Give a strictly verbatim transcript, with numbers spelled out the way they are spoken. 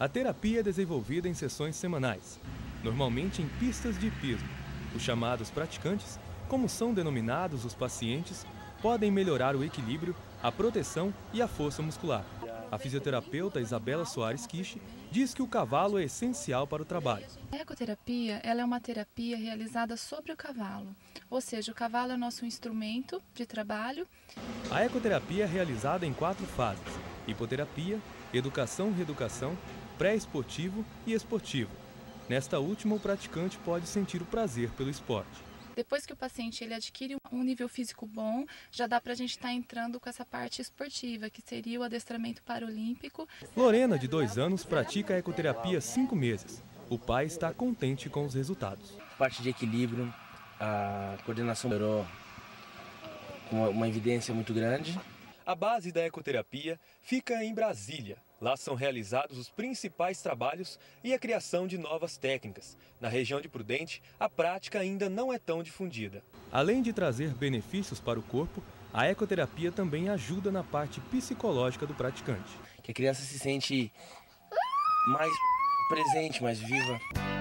A terapia é desenvolvida em sessões semanais, normalmente em pistas de hipismo. Os chamados praticantes, como são denominados os pacientes, podem melhorar o equilíbrio, a proteção e a força muscular. A fisioterapeuta Isabela Soares Kishi diz que o cavalo é essencial para o trabalho. A ecoterapia ela é uma terapia realizada sobre o cavalo, ou seja, o cavalo é nosso instrumento de trabalho. A ecoterapia é realizada em quatro fases: hipoterapia, educação-reeducação, pré-esportivo e esportivo. Nesta última, o praticante pode sentir o prazer pelo esporte. Depois que o paciente ele adquire um nível físico bom, já dá para a gente estar tá entrando com essa parte esportiva, que seria o adestramento paralímpico. Lorena, de dois anos, pratica a ecoterapia há cinco meses. O pai está contente com os resultados. Parte de equilíbrio, a coordenação melhorou com uma evidência muito grande. A base da ecoterapia fica em Brasília. Lá são realizados os principais trabalhos e a criação de novas técnicas. Na região de Prudente, a prática ainda não é tão difundida. Além de trazer benefícios para o corpo, a ecoterapia também ajuda na parte psicológica do praticante. Que a criança se sente mais presente, mais viva.